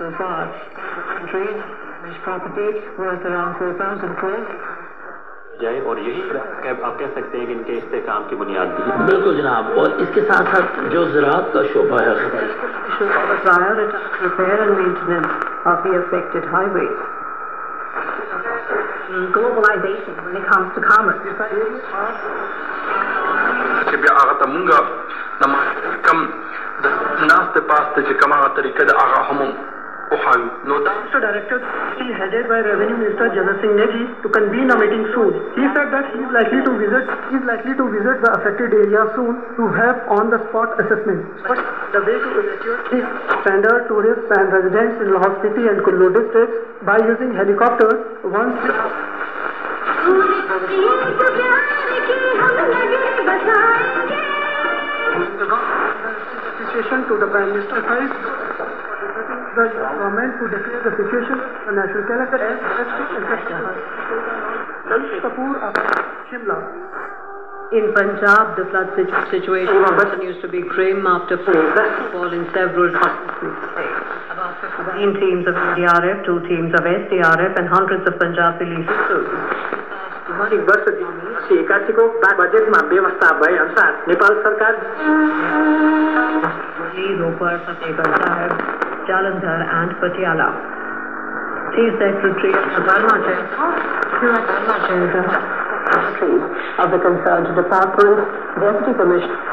so far. Country, British property worth around 4,000 crore. जाए और यही आप कह सकते हैं कि इनके इस्तेकाम की बुनियाद भी है। बिल्कुल जनाब, और इसके साथ साथ जो ज़राअत का शोबा है repair and maintenance of the affected highways. Globalization when it comes to commerce. munga nama kam nas te pas te kama tarika da aga hamum uhayu no da director headed by Revenue Minister Jagat Singh Negi to convene a meeting soon. He said that he is likely to visit the affected area soon to have on the spot assessment. But the way to evacuate the standard tourists and residents in Lahore City and Kullu districts by using helicopters once situation to the Prime Minister's side. The government to declare the situation a national calendar as Kapoor of Shimla. In Punjab, the flood situation continues to be grim after fall in several states. About 15 teams of NDRF, 2 teams of SDRF and hundreds of Punjab police एकासीको बजेटमा व्यवस्था भए अनुसार नेपाल सरकार Ropar, Fatehgarh Sahib, Jalandhar and Patiala. Chief Secretary of the concerned department, Deputy Commissioner